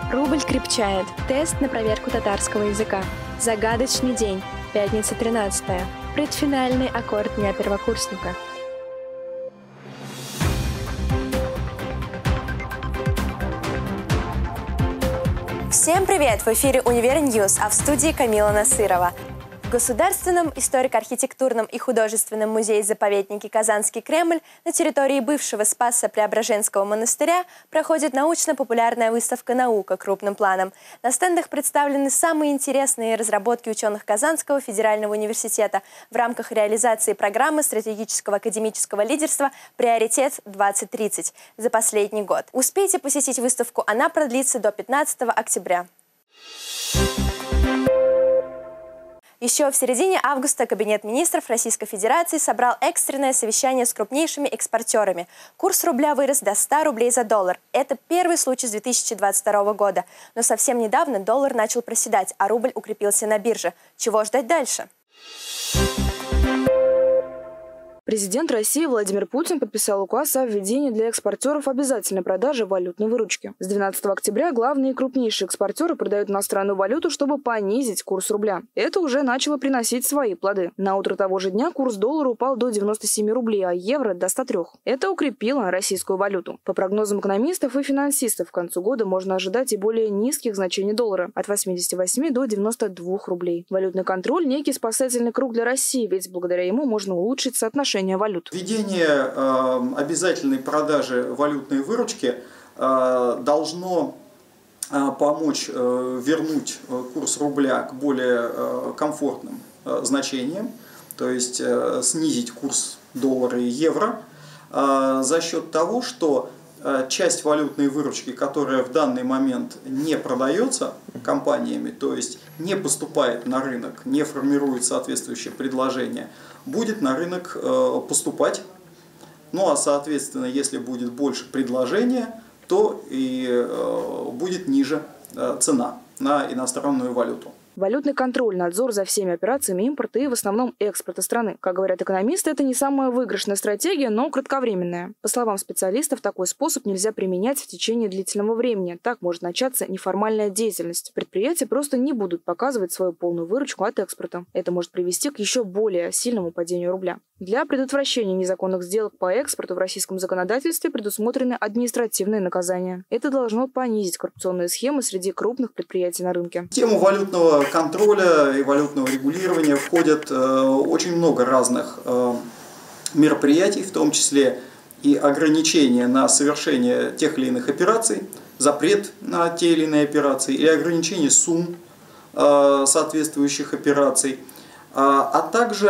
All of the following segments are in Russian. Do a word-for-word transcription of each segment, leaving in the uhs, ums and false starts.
Рубль крепчает. Тест на проверку татарского языка. Загадочный день. Пятница тринадцатое. Предфинальный аккорд дня первокурсника. Всем привет! В эфире «Универ Ньюс», а в студии Камила Насырова. В Государственном историко-архитектурном и художественном музее-заповеднике «Казанский Кремль» на территории бывшего Спасо-Преображенского монастыря проходит научно-популярная выставка «Наука» крупным планом. На стендах представлены самые интересные разработки ученых Казанского федерального университета в рамках реализации программы стратегического академического лидерства «Приоритет двадцать тридцать» за последний год. Успейте посетить выставку, она продлится до пятнадцатого октября. Еще в середине августа Кабинет министров Российской Федерации собрал экстренное совещание с крупнейшими экспортерами. Курс рубля вырос до ста рублей за доллар. Это первый случай с две тысячи двадцать второго года. Но совсем недавно доллар начал проседать, а рубль укрепился на бирже. Чего ждать дальше? Президент России Владимир Путин подписал указ о введении для экспортеров обязательной продажи валютной выручки. С двенадцатого октября главные и крупнейшие экспортеры продают иностранную валюту, чтобы понизить курс рубля. Это уже начало приносить свои плоды. На утро того же дня курс доллара упал до девяноста семи рублей, а евро до ста трёх. Это укрепило российскую валюту. По прогнозам экономистов и финансистов, к концу года можно ожидать и более низких значений доллара – от восьмидесяти восьми до девяноста двух рублей. Валютный контроль – некий спасательный круг для России, ведь благодаря ему можно улучшить соотношение валют. Введение э, обязательной продажи валютной выручки э, должно э, помочь э, вернуть курс рубля к более э, комфортным э, значениям, то есть э, снизить курс доллара и евро э, за счет того, что э, часть валютной выручки, которая в данный момент не продается компаниями, то есть не поступает на рынок, не формирует соответствующее предложение, будет на рынок э, поступать. Ну а соответственно, если будет больше предложения, то и э, будет ниже э, цена на иностранную валюту. Валютный контроль, надзор за всеми операциями импорта и в основном экспорта страны. Как говорят экономисты, это не самая выигрышная стратегия, но кратковременная. По словам специалистов, такой способ нельзя применять в течение длительного времени. Так может начаться неформальная деятельность. Предприятия просто не будут показывать свою полную выручку от экспорта. Это может привести к еще более сильному падению рубля. Для предотвращения незаконных сделок по экспорту в российском законодательстве предусмотрены административные наказания. Это должно понизить коррупционные схемы среди крупных предприятий на рынке. В тему валютного контроля и валютного регулирования входит э, очень много разных э, мероприятий, в том числе и ограничения на совершение тех или иных операций, запрет на те или иные операции или ограничение сумм э, соответствующих операций. А также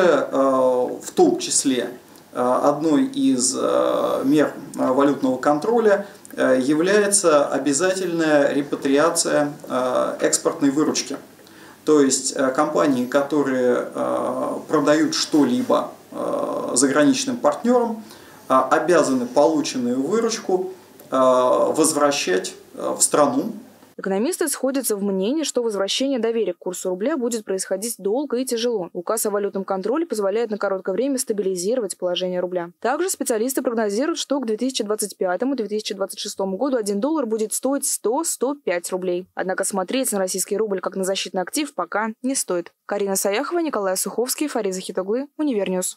в том числе одной из мер валютного контроля является обязательная репатриация экспортной выручки. То есть компании, которые продают что-либо заграничным партнерам, обязаны полученную выручку возвращать в страну. Экономисты сходятся в мнении, что возвращение доверия к курсу рубля будет происходить долго и тяжело. Указ о валютном контроле позволяет на короткое время стабилизировать положение рубля. Также специалисты прогнозируют, что к две тысячи двадцать пятому — две тысячи двадцать шестому году один доллар будет стоить сто — сто пять рублей. Однако смотреть на российский рубль как на защитный актив пока не стоит. Карина Саяхова, Николай Суховский, Фарид Захитоглы, Универ Ньюс.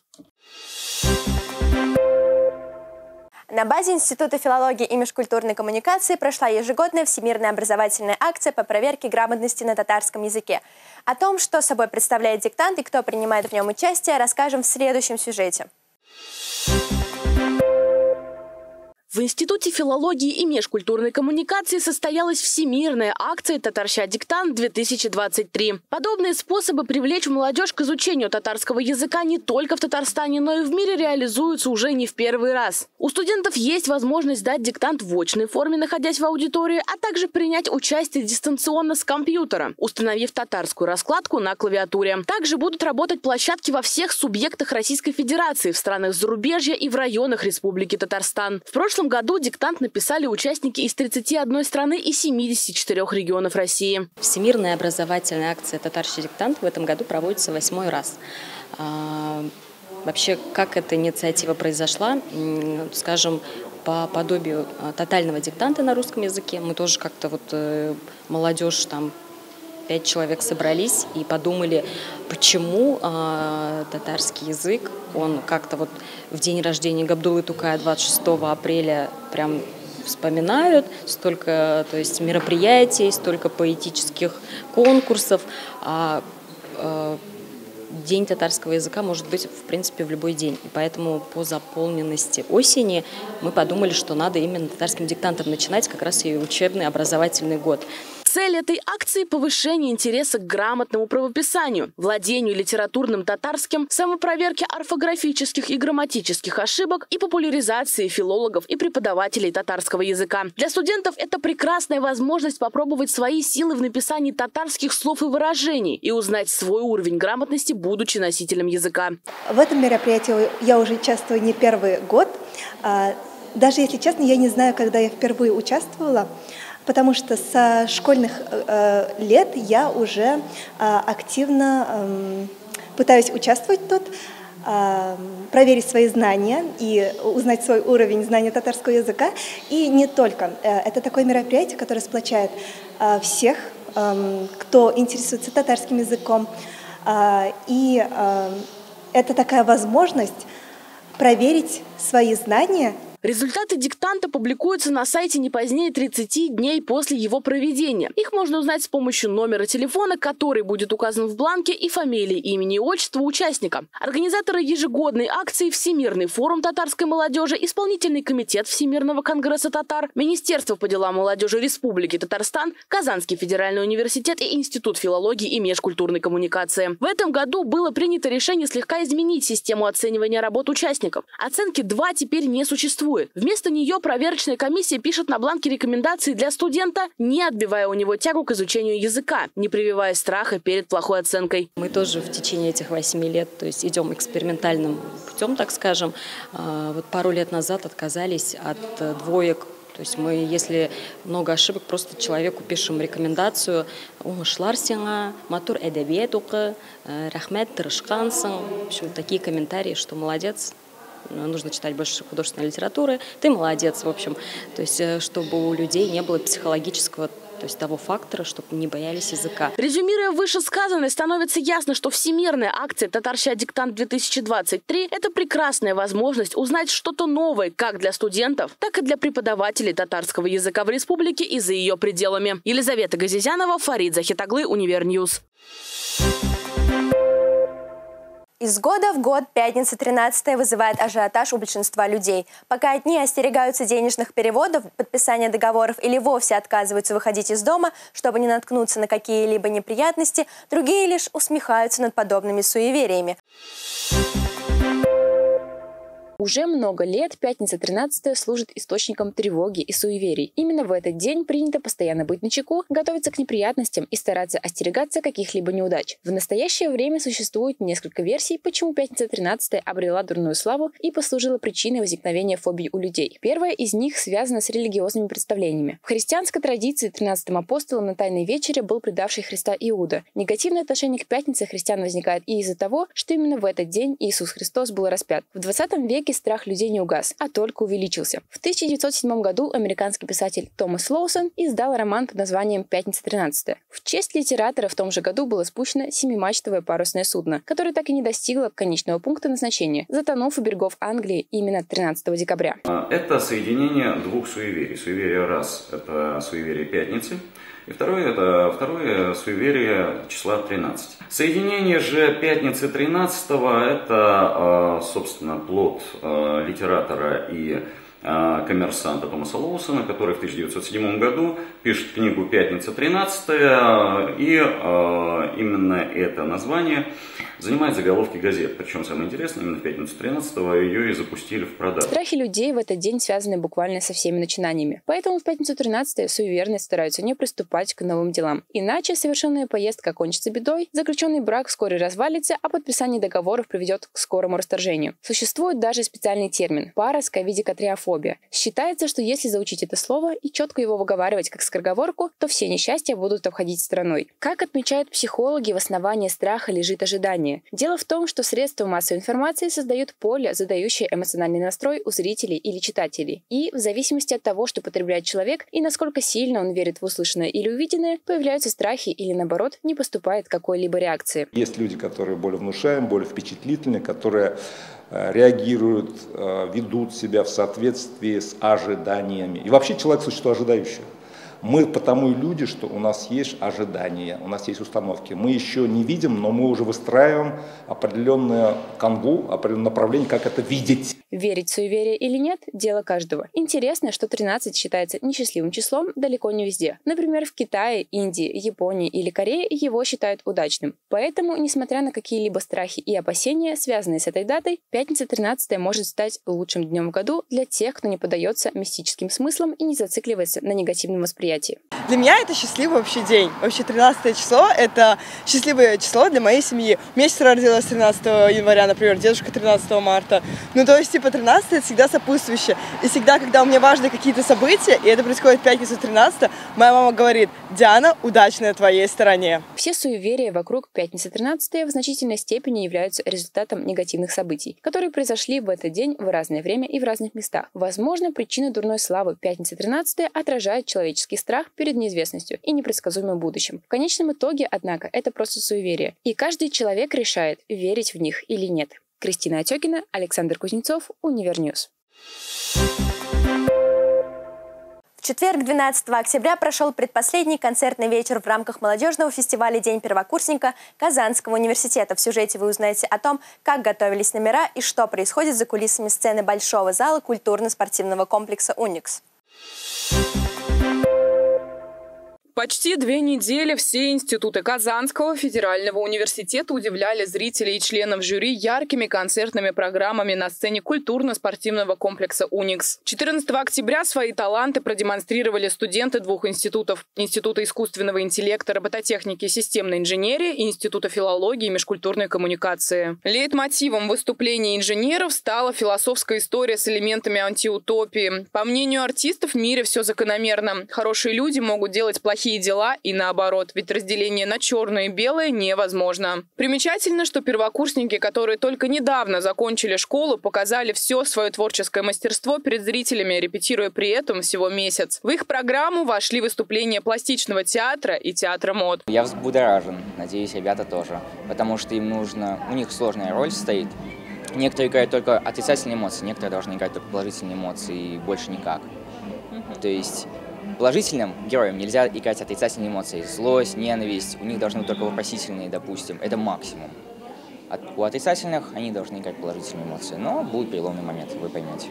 На базе Института филологии и межкультурной коммуникации прошла ежегодная всемирная образовательная акция по проверке грамотности на татарском языке. О том, что собой представляет диктант и кто принимает в нем участие, расскажем в следующем сюжете. В Институте филологии и межкультурной коммуникации состоялась всемирная акция «Татарща-диктант-две тысячи двадцать три». Подобные способы привлечь молодежь к изучению татарского языка не только в Татарстане, но и в мире реализуются уже не в первый раз. У студентов есть возможность сдать диктант в очной форме, находясь в аудитории, а также принять участие дистанционно с компьютера, установив татарскую раскладку на клавиатуре. Также будут работать площадки во всех субъектах Российской Федерации, в странах зарубежья и в районах Республики Татарстан. В прошлом В прошлом году диктант написали участники из тридцати одной страны и семидесяти четырёх регионов России. Всемирная образовательная акция «Татарща-диктант» в этом году проводится восьмой раз. Вообще, как эта инициатива произошла, скажем, по подобию тотального диктанта на русском языке. Мы тоже как-то вот э, молодежь, там пять человек собрались и подумали, почему э, татарский язык, он как-то вот в день рождения Габдуллы Тукая двадцать шестого апреля прям вспоминают, столько, то есть, мероприятий, столько поэтических конкурсов. А, э, День татарского языка может быть, в принципе, в любой день. И поэтому по заполненности осени мы подумали, что надо именно татарским диктантом начинать как раз и учебный образовательный год. Цель этой акции – повышение интереса к грамотному правописанию, владению литературным татарским, самопроверке орфографических и грамматических ошибок и популяризации филологов и преподавателей татарского языка. Для студентов это прекрасная возможность попробовать свои силы в написании татарских слов и выражений и узнать свой уровень грамотности, будучи носителем языка. В этом мероприятии я уже участвую не первый год. Даже если честно, я не знаю, когда я впервые участвовала, потому что со школьных э, лет я уже э, активно э, пытаюсь участвовать тут, э, проверить свои знания и узнать свой уровень знания татарского языка. И не только. Это такое мероприятие, которое сплочает э, всех, э, кто интересуется татарским языком. Э, и э, это такая возможность проверить свои знания. Результаты диктанта публикуются на сайте не позднее тридцати дней после его проведения. Их можно узнать с помощью номера телефона, который будет указан в бланке, и фамилии, имени и отчества участника. Организаторы ежегодной акции Всемирный форум татарской молодежи, Исполнительный комитет Всемирного конгресса татар, Министерство по делам молодежи Республики Татарстан, Казанский федеральный университет и Институт филологии и межкультурной коммуникации. В этом году было принято решение слегка изменить систему оценивания работ участников. Оценки два теперь не существует. Вместо нее проверочная комиссия пишет на бланке рекомендации для студента, не отбивая у него тягу к изучению языка, не прививая страха перед плохой оценкой. Мы тоже в течение этих восьми лет, то есть идем экспериментальным путем, так скажем. Вот пару лет назад отказались от двоек. То есть мы, если много ошибок, просто человеку пишем рекомендацию «Умышлар сиңа, матур әдәбият укы, рахмет, тырышкансың». В общем, такие комментарии, что молодец. Нужно читать больше художественной литературы, ты молодец, в общем. То есть, чтобы у людей не было психологического, то есть того фактора, чтобы не боялись языка. Резюмируя вышесказанное, становится ясно, что всемирная акция «Татарща диктант две тысячи двадцать три» – это прекрасная возможность узнать что-то новое как для студентов, так и для преподавателей татарского языка в республике и за ее пределами. Елизавета Газизянова, Фарид Захитаглы, Универньюз. Из года в год пятница тринадцатое вызывает ажиотаж у большинства людей. Пока одни остерегаются денежных переводов, подписания договоров или вовсе отказываются выходить из дома, чтобы не наткнуться на какие-либо неприятности, другие лишь усмехаются над подобными суевериями. Уже много лет пятница тринадцатое служит источником тревоги и суеверий. Именно в этот день принято постоянно быть начеку, готовиться к неприятностям и стараться остерегаться каких-либо неудач. В настоящее время существует несколько версий, почему пятница тринадцатое обрела дурную славу и послужила причиной возникновения фобий у людей. Первая из них связана с религиозными представлениями. В христианской традиции тринадцатым апостолом на Тайной вечере был предавший Христа Иуда. Негативное отношение к пятнице христиан возникает и из-за того, что именно в этот день Иисус Христос был распят. В двадцатом веке страх людей не угас, а только увеличился. В тысяча девятьсот седьмом году американский писатель Томас Лоусон издал роман под названием «Пятница тринадцатое». В честь литератора в том же году было спущено семимачтовое парусное судно, которое так и не достигло конечного пункта назначения, затонув у берегов Англии именно тринадцатого декабря. Это соединение двух суеверий. Суеверие раз – это суеверие пятницы, и второе – это второе суеверие числа тринадцать. Соединение же пятницы тринадцатого – это, собственно, плод литератора и коммерсанта Томаса Лоусона, который в тысяча девятьсот седьмом году пишет книгу «Пятница тринадцатое», и именно это название занимает заголовки газет. Причем самое интересное, именно в пятницу тринадцатого ее и запустили в продажу. Страхи людей в этот день связаны буквально со всеми начинаниями. Поэтому в пятницу тринадцатое суеверные стараются не приступать к новым делам. Иначе совершенная поездка кончится бедой, заключенный брак вскоре развалится, а подписание договоров приведет к скорому расторжению. Существует даже специальный термин – парасковидикатриофобия. Считается, что если заучить это слово и четко его выговаривать как скороговорку, то все несчастья будут обходить стороной. Как отмечают психологи, в основании страха лежит ожидание. впечатление. Дело в том, что средства массовой информации создают поле, задающее эмоциональный настрой у зрителей или читателей. И в зависимости от того, что потребляет человек и насколько сильно он верит в услышанное или увиденное, появляются страхи или, наоборот, не поступает какой-либо реакции. Есть люди, которые более внушаемые, более впечатлительные, которые реагируют, ведут себя в соответствии с ожиданиями. И вообще человек – существо ожидающее. Мы потому и люди, что у нас есть ожидания, у нас есть установки. Мы еще не видим, но мы уже выстраиваем определенную канву, определенное направление, как это видеть. Верить в суеверие или нет – дело каждого. Интересно, что тринадцать считается несчастливым числом далеко не везде. Например, в Китае, Индии, Японии или Корее его считают удачным. Поэтому, несмотря на какие-либо страхи и опасения, связанные с этой датой, пятница тринадцатое может стать лучшим днем в году для тех, кто не поддается мистическим смыслам и не зацикливается на негативном восприятии. Для меня это счастливый вообще день. Вообще тринадцатое число – это счастливое число для моей семьи. У меня сестра родилась тринадцатого января, например, дедушка тринадцатого марта. Ну, то есть, типа, тринадцатое – это всегда сопутствующее. И всегда, когда у меня важны какие-то события, и это происходит в пятницу тринадцатое, моя мама говорит: «Диана, удачно на твоей стороне». Все суеверия вокруг пятницы тринадцатое в значительной степени являются результатом негативных событий, которые произошли в этот день в разное время и в разных местах. Возможно, причина дурной славы пятницы тринадцатое отражает человеческий страх перед неизвестностью и непредсказуемым будущим. В конечном итоге, однако, это просто суеверие, и каждый человек решает, верить в них или нет. Кристина Отекина, Александр Кузнецов, Универньюз. В четверг, двенадцатого октября, прошел предпоследний концертный вечер в рамках молодежного фестиваля «День первокурсника» Казанского университета. В сюжете вы узнаете о том, как готовились номера и что происходит за кулисами сцены большого зала культурно-спортивного комплекса «Уникс». Почти две недели все институты Казанского федерального университета удивляли зрителей и членов жюри яркими концертными программами на сцене культурно-спортивного комплекса «Уникс». четырнадцатого октября свои таланты продемонстрировали студенты двух институтов – Института искусственного интеллекта, робототехники и системной инженерии и Института филологии и межкультурной коммуникации. Лейтмотивом выступления инженеров стала философская история с элементами антиутопии. По мнению артистов, в мире все закономерно. Хорошие люди могут делать плохие дела и наоборот, ведь разделение на черное и белое невозможно. Примечательно, что первокурсники, которые только недавно закончили школу, показали все свое творческое мастерство перед зрителями, репетируя при этом всего месяц. В их программу вошли выступления пластичного театра и театра мод. Я взбудоражен, надеюсь, ребята тоже, потому что им нужно, у них сложная роль стоит. Некоторые играют только отрицательные эмоции, некоторые должны играть только положительные эмоции и больше никак. То есть положительным героям нельзя играть отрицательные эмоции. Злость, ненависть, у них должны быть только вопросительные, допустим. Это максимум. От, у отрицательных они должны играть положительные эмоции. Но будет переломный момент, вы поймете.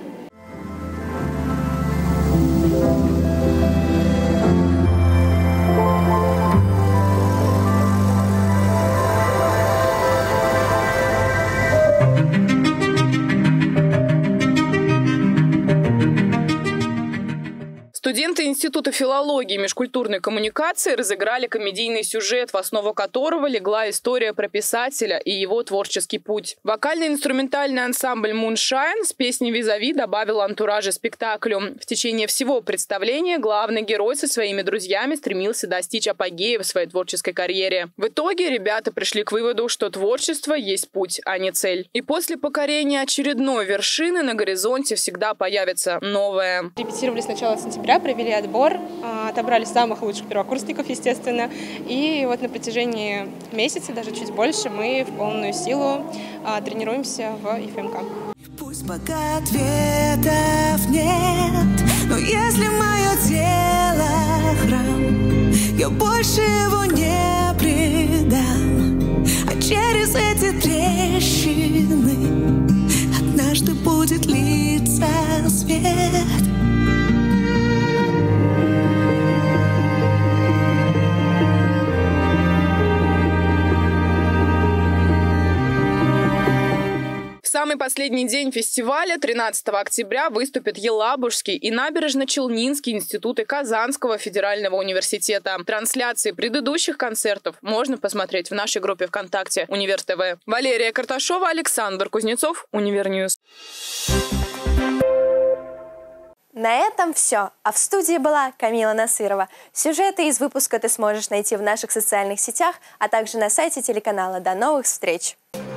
Студенты Института филологии и межкультурной коммуникации разыграли комедийный сюжет, в основу которого легла история про писателя и его творческий путь. Вокально-инструментальный ансамбль «Муншайн» с песней «Визави» добавил антуража спектаклю. В течение всего представления главный герой со своими друзьями стремился достичь апогея в своей творческой карьере. В итоге ребята пришли к выводу, что творчество есть путь, а не цель. И после покорения очередной вершины на горизонте всегда появится новое. Репетировали с начала сентября, провели отбор, отобрали самых лучших первокурсников, естественно. И вот на протяжении месяца, даже чуть больше, мы в полную силу тренируемся в ЕФМК. Пусть пока ответов нет, но если мое тело храм, я больше его не предам. А через эти трещины однажды будет литься свет. В самый последний день фестиваля, тринадцатого октября, выступят Елабужский и Набережно-Челнинский институты Казанского федерального университета. Трансляции предыдущих концертов можно посмотреть в нашей группе ВКонтакте «Универ ТВ». Валерия Карташова, Александр Кузнецов, Универньюз. На этом все. А в студии была Камила Насырова. Сюжеты из выпуска ты сможешь найти в наших социальных сетях, а также на сайте телеканала. До новых встреч!